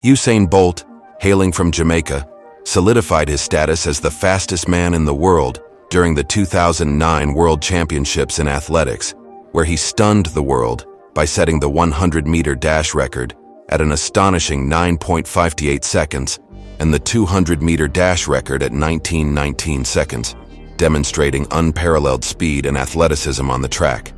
Usain Bolt, hailing from Jamaica, solidified his status as the fastest man in the world during the 2009 World Championships in Athletics, where he stunned the world by setting the 100-meter dash record at an astonishing 9.58 seconds and the 200-meter dash record at 19.19 seconds, demonstrating unparalleled speed and athleticism on the track.